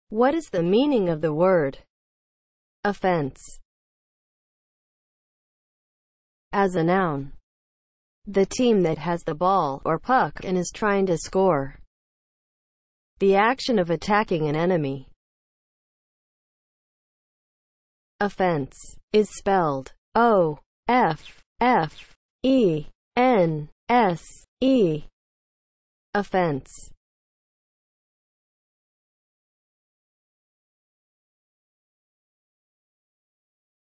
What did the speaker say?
What is the meaning of the word offense as a noun? The team that has the ball or puck and is trying to score. The action of attacking an enemy. Offense is spelled O-F-F-E-N-S-E. Offense.